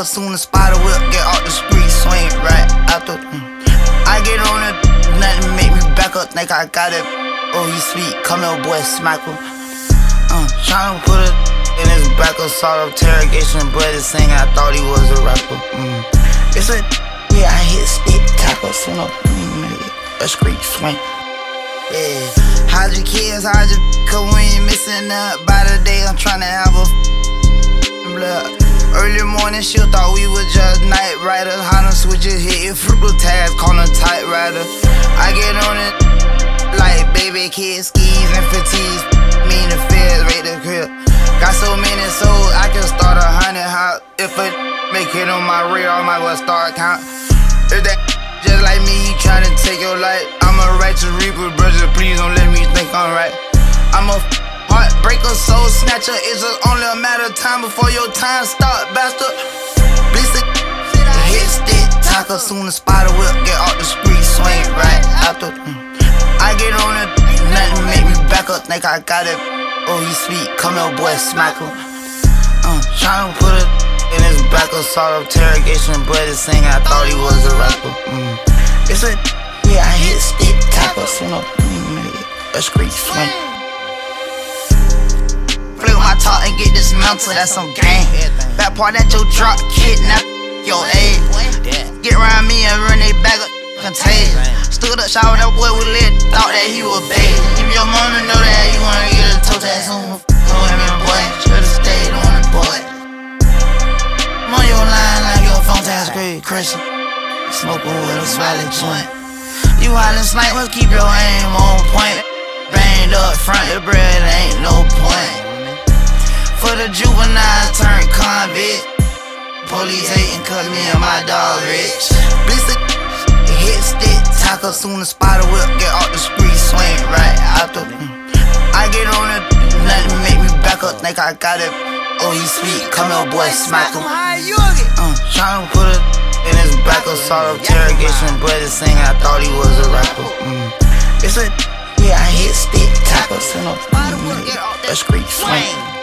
soon the spider whip, get off the street, swing right out the. I get on it, nothing make me back up, think I got it. Oh, he sweet, come here, boy, smack him. Tryna put it in his back, assault interrogation, but it's saying I thought he was a rapper. It's a, yeah, I hit stick, tackle, soon up, a street swing. Yeah, hide your kids, hide your, cause when you missing up by the day, I'm tryna have a blood. Early morning shift, thought we were just night riders. How them switches hit your frugal tags, call them tight rider. I get on it like baby kids, skis and fatigues. Me and the feds rate the crib. Got so many souls, I can start 100 house. If it make it on my rear, I might well start count. If that just like me, you tryna take your life. I'm a righteous reaper, brother, please don't let me think I'm right. I'm a heartbreaker, soul snatcher. It's just only a matter of time before your time start, bastard. Blister, hit stick, tackle, soon the spider whip, get off the street, swing right after. I get on it, nothing make me back up, think I got it. Oh, he sweet, come here, boy, smack him. Tryna put it in his back, assault interrogation, but it's saying I thought he was a rapper. It's a, yeah, I hit stick, tackle, soon up, a street swing. Play with my talk and get dismantled, that's some gang. Back part that your drop, kidnap your aid. Get around me and run they back up, contagious. Stood up, shower that boy with lit, thought that he was bad. If your mama know that you wanna get a toe tag soon, with me, boy, should've stayed on it, boy. I'm on your line like your phone tag's great, Christian. Smoking with a swallowed joint. You hollin' snipe, must keep your aim on point. Banged up front, the bread ain't no point. For the juvenile turned convict. Police hatin' cause me and my dog rich. Blister, hit stick, tackle, soon the spider whip, get off the street, swing right out the. I get on it, nothing make me back up, think I got it. Oh, he sweet, come here, boy, smack him. Tryna put it in his back, assault interrogation, but it's saying I thought he was a rapper. It's a, yeah, I hit stick, tackle, soon up, a street swing.